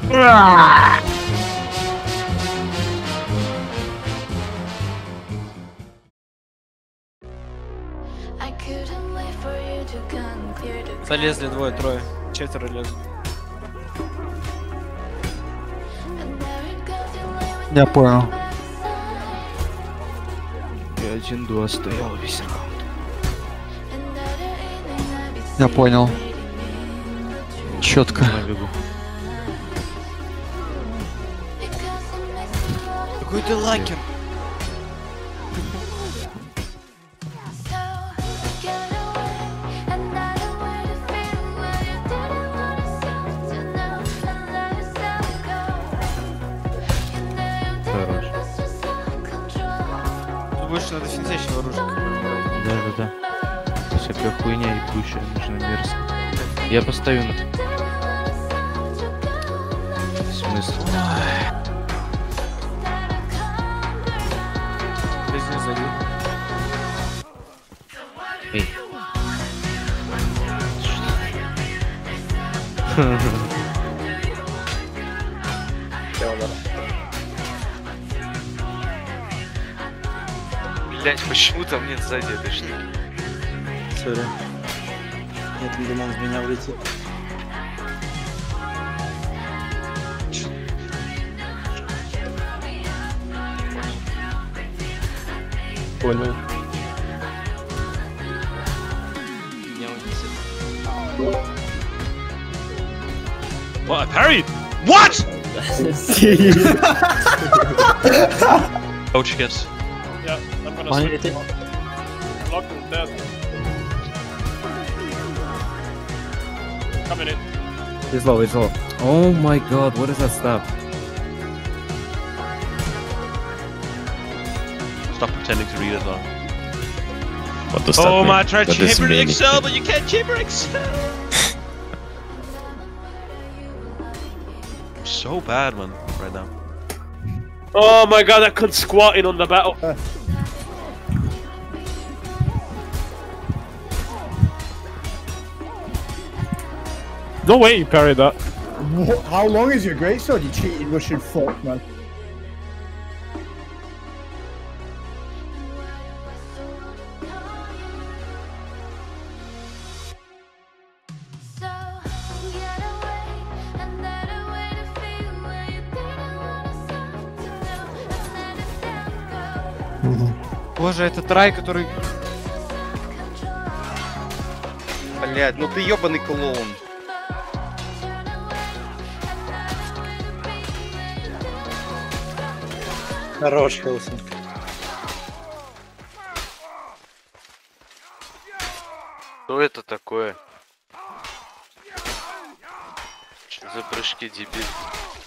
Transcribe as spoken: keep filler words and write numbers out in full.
Залезли двое, трое, четверо лезут. Я понял. Я один-два стоял весь раунд. Я понял. Четко. Какой ты лакер? Хорош. Тут больше надо синтетического оружия. Да-да-да. Всякая хуйня ебучая нужна мерзко. Я поставлю на... Смысл? Здесь сзади. Эй. Блять, почему там нет сзади этой штуки? Сори. Нет, не думал, в меня влетит. Понял. Меня унесет. What? I parried? What? Ouch, yes. Yeah, I'm gonna Bonnie, switch. Lock is dead. Coming in. He's low, he's low. Oh my god, what is that stuff? Stop pretending to read it though. What does that Oh mean? my, I tried That doesn't chamber mean Excel, anything. but you can't chamber Excel! So bad, man, right now. Oh my god, I couldn't squat in on the battle. Uh. No way you parried that. What? How long is your greatsword, you cheating Russian fuck, man? Боже, этот рай, который... Блять, ну ты ёбаный клоун. Хорош, Хелсон. Что это такое? Что за прыжки, дебил?